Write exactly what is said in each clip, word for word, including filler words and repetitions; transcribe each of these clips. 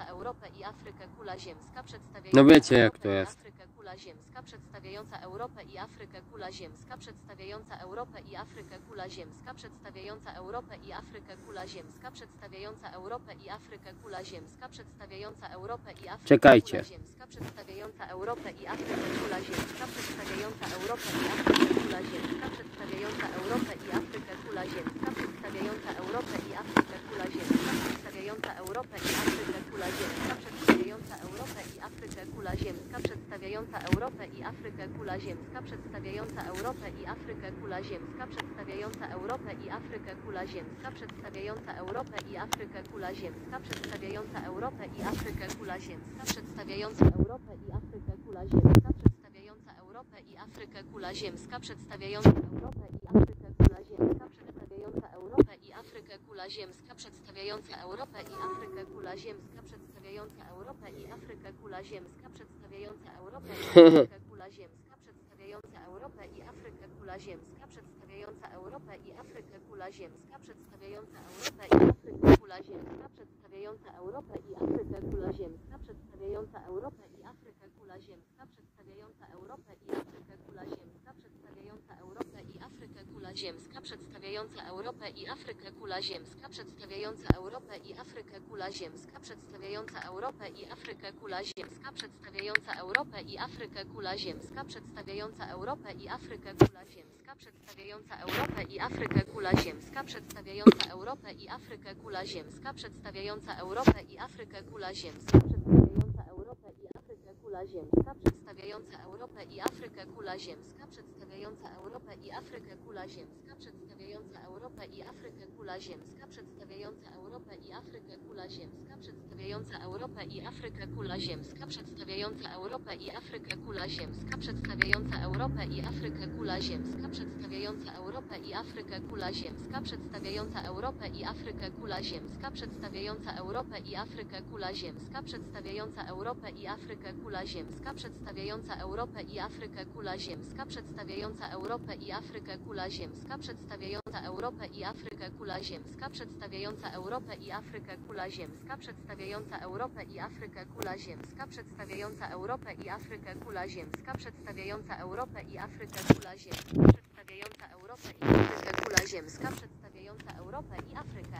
przedstawiająca Europę i Afrykę, kula ziemska przedstawiająca No wiecie jak to jest. Afrykę, kula ziemska przedstawiająca Europę i Afrykę, kula ziemska przedstawiająca Europę i Afrykę, kula ziemska przedstawiająca Europę i Afrykę, kula ziemska przedstawiająca Europę i Afrykę, kula ziemska przedstawiająca Europę i Afrykę, Czekajcie. kula ziemska przedstawiająca Europę i Afrykę, kula ziemska przedstawiająca Europę i Afrykę, kula ziemska przedstawiająca Europę i Afrykę, kula ziemska przedstawiająca Europę i Afrykę, kula ziemska przedstawiająca Europę i Afrykę, kula ziemska przedstawiająca Europę i Afrykę, kula ziemska przedstawiająca Europę i Afrykę, kula ziemska przedstawiająca Europę i Afrykę, kula ziemska przedstawiająca Europę i Afrykę, kula ziemska przedstawiająca Europę i Afrykę, kula ziemska przedstawiająca Europę i Afrykę, kula ziemska przedstawiająca Europę i Afrykę, kula ziemska przedstawiająca Europę i Afrykę, kula ziemska przedstawiająca Europę i Afrykę, kula ziemska przedstawiająca Europę i Afrykę, kula ziemska przedstawiająca Europę i Afrykę, kula ziemska przedstawiająca Europę i Afrykę, kula ziemska przedstawiająca Europę i Afrykę, kula ziemska przedstawiająca Europę i Afrykę, kula ziemska przedstawiająca Europę i Afrykę, kula ziemska przedstawiająca Europę i Afrykę, kula ziemska przedstawiająca Europę i Afrykę, kula ziemska przedstawiająca Europę i Afrykę, kula ziemska przedstawiająca Europę i Afrykę, kula ziemska przedstawiająca Europę i Afrykę, kula ziemska przedstawiająca Europę i Afrykę, kula ziemska przedstawiająca Europę i Afrykę, kula ziemska przedstawiająca Europę i Afrykę, kula ziemska przedstawiająca Europę i Afrykę, kula ziemska przedstawiająca Europę i Afrykę, kula ziemska przedstawiająca Europę i Afrykę, kula ziemska przedstawiająca Europę i Afrykę, kula ziemska przedstawiająca Europę i Afrykę, kula ziemska przedstawiająca Europę i Afrykę, kula ziemska przedstawiająca Europę i Afrykę, kula ziemska przedstawiająca Europę i Afrykę, kula ziemska przedstawiająca Europę i Afrykę, kula ziemska przedstawiająca Europę i Afrykę, kula ziemska przedstawiająca Europę i Afrykę, kula ziemska przedstawiająca Europę i Afrykę, kula ziemska przedstawiająca Europę i Afrykę, kula ziemska przedstawiająca Europę i Afrykę, kula ziemska przedstawiająca Europę i Afrykę, kula ziemska przedstawiająca Europę i Afrykę, kula ziemska przedstawiająca Europę i Afrykę, kula ziemska przedstawiająca Europę i Afrykę, kula ziemska przedstawiająca Europę i Afrykę, kula ziemska przedstawiająca Europę i Afrykę, kula ziemska przedstawiająca Europę i Afrykę, kula ziemska przedstawiająca Europę i Afrykę, kula ziemska przedstawiająca Europę i Afrykę, kula ziemska przedstawiająca Europę i Afrykę, kula ziemska przedstawiająca Europę i Afrykę, kula ziemska przedstawiająca Europę i Afrykę.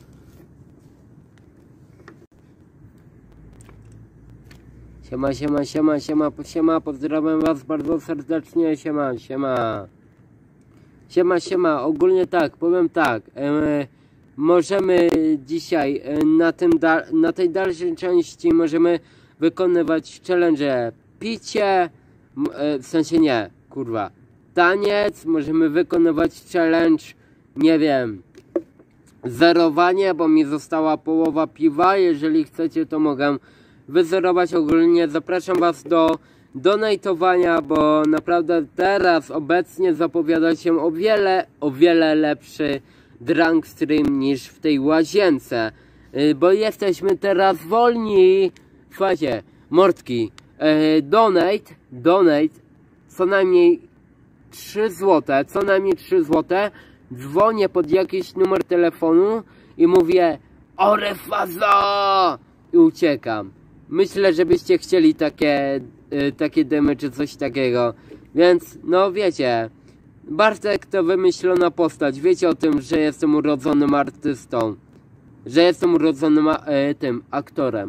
Siema, siema, siema, siema, siema, pozdrawiam was bardzo serdecznie, siema, siema. Siema, siema, ogólnie tak, powiem tak, e, możemy dzisiaj e, na, tym na tej dalszej części możemy wykonywać challenge picie, e, w sensie nie, kurwa, taniec, możemy wykonywać challenge, nie wiem, zerowanie, bo mi została połowa piwa, jeżeli chcecie to mogę wyzerować. Ogólnie zapraszam was do donatowania, bo naprawdę teraz obecnie zapowiada się o wiele, o wiele lepszy drunk stream niż w tej łazience, yy, bo jesteśmy teraz wolni. Słuchajcie, mordki, yy, donate, donate, co najmniej trzy złote, co najmniej trzy złote, dzwonię pod jakiś numer telefonu i mówię Orefazo i uciekam. Myślę, żebyście chcieli takie, y, takie demy czy coś takiego. Więc, no wiecie, Bartek to wymyślona postać. Wiecie o tym, że jestem urodzonym artystą. Że jestem urodzonym y, tym aktorem.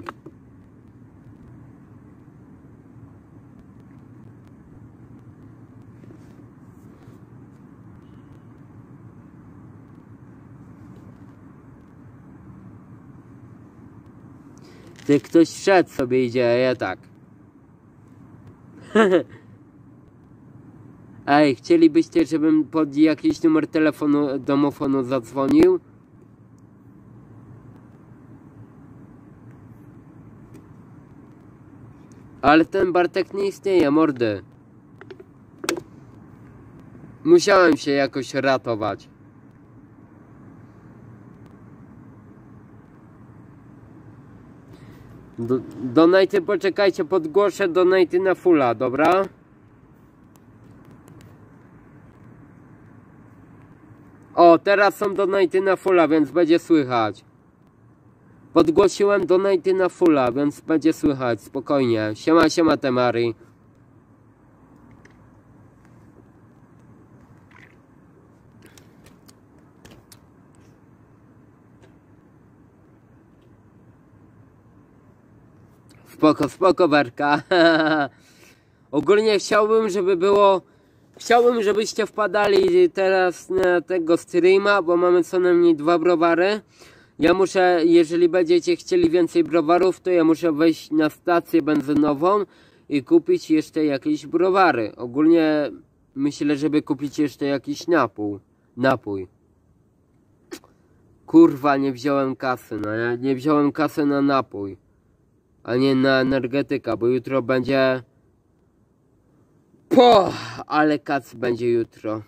Ty ktoś szedł sobie idzie, a ja tak. Ej, chcielibyście, żebym pod jakiś numer telefonu, domofonu zadzwonił? Ale ten Bartek nie istnieje, mordy. Musiałem się jakoś ratować. Do, donajty, poczekajcie, podgłoszę donajty na fulla, dobra? O, teraz są donajty na fulla, więc będzie słychać. Podgłosiłem donaty na fulla, więc będzie słychać, spokojnie. Siema, siema Temari. Spoko, spoko Werka. Ogólnie chciałbym, żeby było... Chciałbym, żebyście wpadali teraz na tego streama, bo mamy co najmniej dwa browary. Ja muszę, jeżeli będziecie chcieli więcej browarów, to ja muszę wejść na stację benzynową i kupić jeszcze jakieś browary. Ogólnie myślę, żeby kupić jeszcze jakiś napój. Napój. Kurwa, nie wziąłem kasy, no ja nie wziąłem kasy na napój. A nie na energetyka, bo jutro będzie... Po, ale kac będzie jutro.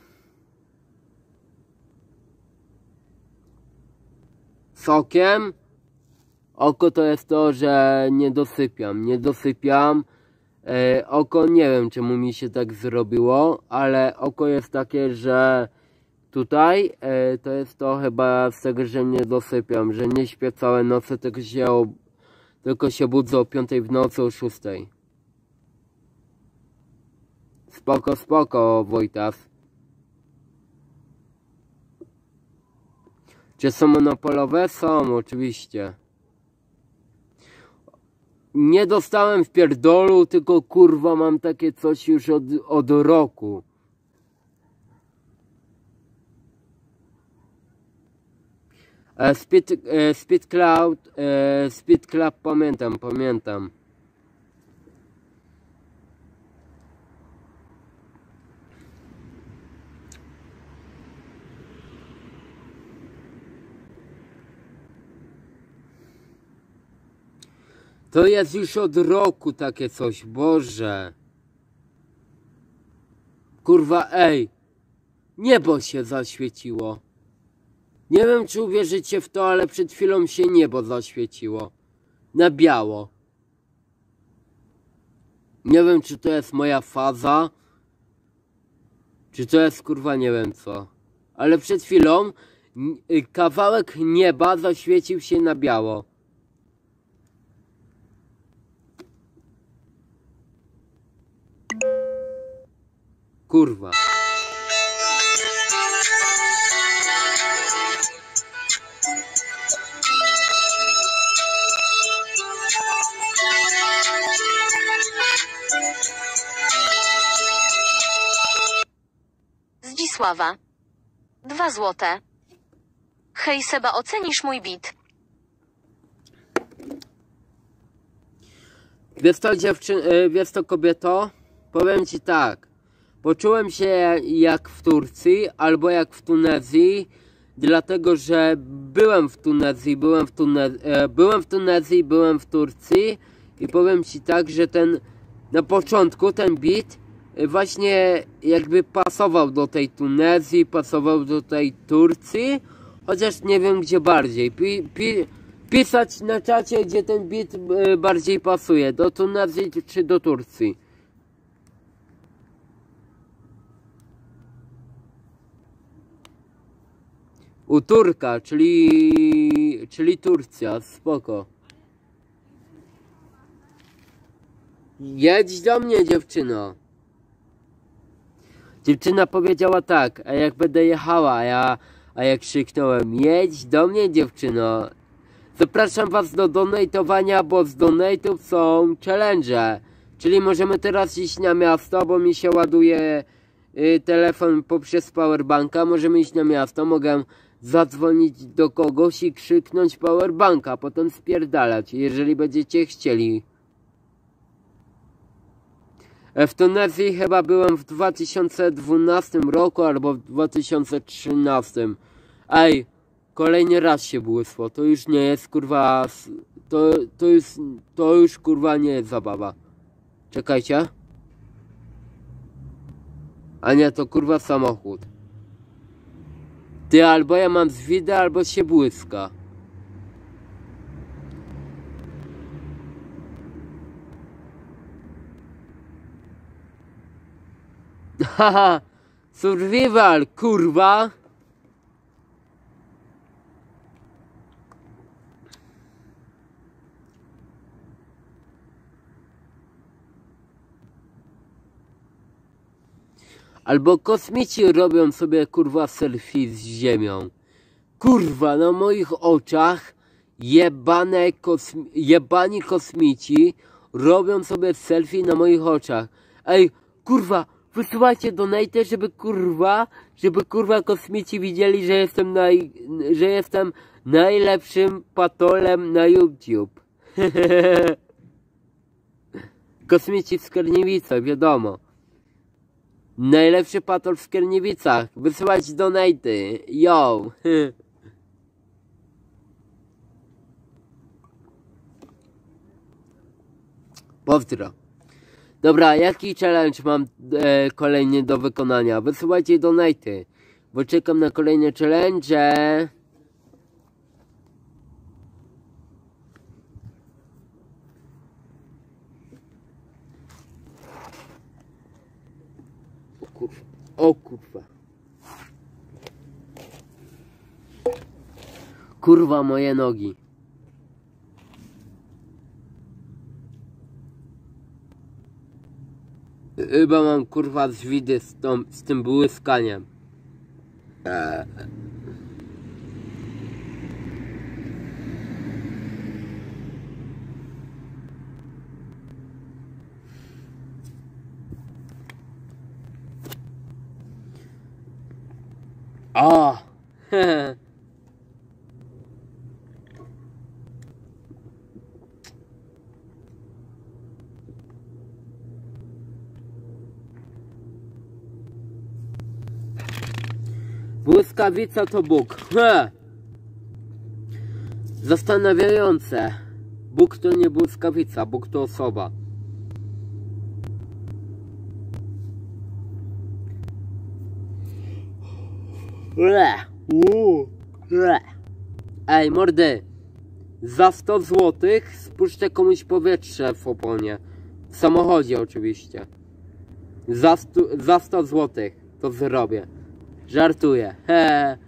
Sokiem? Oko to jest to, że nie dosypiam, nie dosypiam. E, oko nie wiem czemu mi się tak zrobiło, ale oko jest takie, że tutaj e, to jest to chyba z tego, że nie dosypiam, że nie śpię całe noce, tylko się, o, tylko się budzę o piątej w nocy, o szóstej. Spoko, spoko, Wojtas. Czy są monopolowe? Są, oczywiście. Nie dostałem w pierdolu, tylko kurwa mam takie coś już od, od roku. E, Speed, e, Speed Cloud, e, Speed Club pamiętam, pamiętam. To jest już od roku takie coś, Boże. Kurwa, ej. Niebo się zaświeciło. Nie wiem, czy uwierzycie w to, ale przed chwilą się niebo zaświeciło. Na biało. Nie wiem, czy to jest moja faza. Czy to jest, kurwa, nie wiem co. Ale przed chwilą kawałek nieba zaświecił się na biało. Kurwa. Zdzisława. Dwa złote. Hej Seba, ocenisz mój bit? Wiesz to, dziewczyn, wiesz to, kobieto? Powiem ci tak. Poczułem się jak w Turcji albo jak w Tunezji, dlatego że byłem w Tunezji, byłem w Tunezji, byłem w Tunezji, byłem w Turcji i powiem ci tak, że ten na początku ten beat właśnie jakby pasował do tej Tunezji, pasował do tej Turcji, chociaż nie wiem gdzie bardziej. Pi, pi, pisać na czacie, gdzie ten beat bardziej pasuje, do Tunezji czy do Turcji. U Turka, czyli, czyli Turcja, spoko. Jedź do mnie, dziewczyno. Dziewczyna powiedziała tak, a jak będę jechała, a ja, a jak krzyknąłem, jedź do mnie, dziewczyno. Zapraszam was do donatowania, bo z donatów są challenge. Czyli możemy teraz iść na miasto, bo mi się ładuje y, telefon poprzez powerbanka. Możemy iść na miasto, mogę zadzwonić do kogoś i krzyknąć powerbanka, potem spierdalać, jeżeli będziecie chcieli. W Tunezji chyba byłem w dwa tysiące dwunastym roku albo w dwa tysiące trzynastym. Ej, kolejny raz się błysło, to już nie jest kurwa, to, to, jest, to już kurwa nie jest zabawa. Czekajcie. A nie, to kurwa samochód. Ty, albo ja mam zwidę, albo się błyska. Haha, survival, kurwa. Albo kosmici robią sobie kurwa selfie z ziemią. Kurwa, na moich oczach jebane kosmi jebani kosmici robią sobie selfie na moich oczach. Ej, kurwa, wysyłajcie donate, żeby kurwa, żeby kurwa kosmici widzieli, że jestem naj, że jestem najlepszym patolem na YouTube. Kosmici w Skierniewicach, wiadomo. Najlepszy patol w Skierniewicach. Wysyłać donaty. Yo. Pozdro. Dobra, jaki challenge mam e, kolejny do wykonania? Wysyłajcie donaty, bo czekam na kolejne challenge. O kurwa, o kurwa. Kurwa moje nogi. Chyba mam kurwa zwidy z, tą, z tym błyskaniem. Eee. O! Błyskawica to Bóg. He! Zastanawiające. Bóg to nie błyskawica, Bóg to osoba. Le. Le. Ej, mordy. Za sto złotych spuszczę komuś powietrze w oponie. W samochodzie oczywiście. Za sto, za sto złotych to zrobię. Żartuję. He.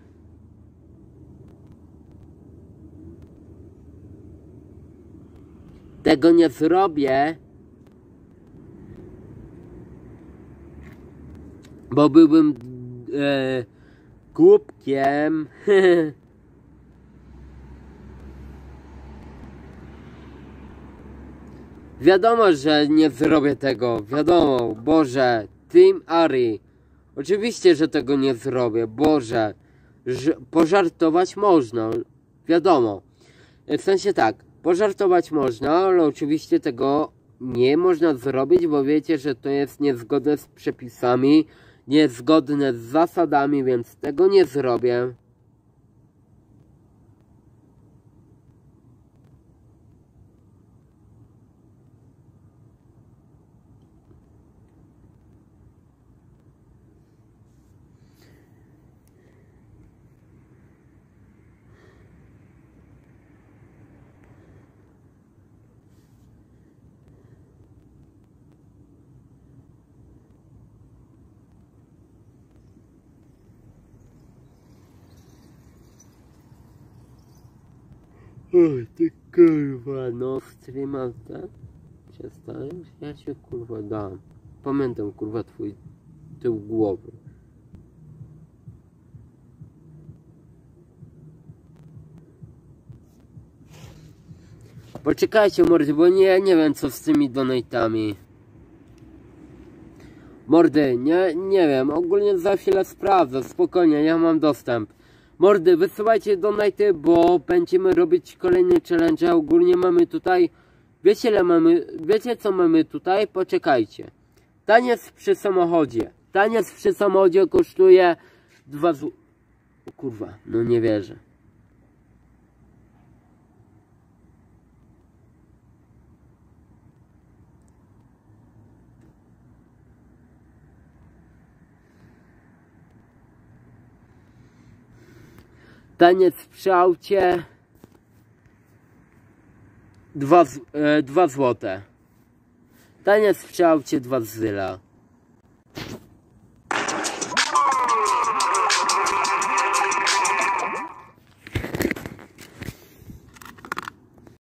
Tego nie zrobię, bo byłbym e, głupkiem. Wiadomo, że nie zrobię tego. Wiadomo, Boże. Team Ari. Oczywiście, że tego nie zrobię. Boże. Że pożartować można. Wiadomo. W sensie tak. Pożartować można, ale oczywiście tego nie można zrobić, bo wiecie, że to jest niezgodne z przepisami, niezgodne z zasadami, więc tego nie zrobię. Oj, ty kurwa, no streama, tak? Przestaniesz? Ja cię kurwa dam. Pamiętam kurwa twój tył głowy. Poczekajcie mordy, bo nie, nie wiem co z tymi donatami. Mordy, nie, nie wiem, ogólnie za chwilę sprawdzę, spokojnie, ja mam dostęp. Mordy, wysyłajcie donaty, bo będziemy robić kolejny challenge. Ogólnie mamy tutaj, wiecie ile mamy, wiecie co mamy tutaj? Poczekajcie. Taniec przy samochodzie. Taniec przy samochodzie kosztuje dwa zł... O kurwa, no nie wierzę. Taniec przy aucie dwa, e, dwa złote. Taniec przy aucie dwa zyla.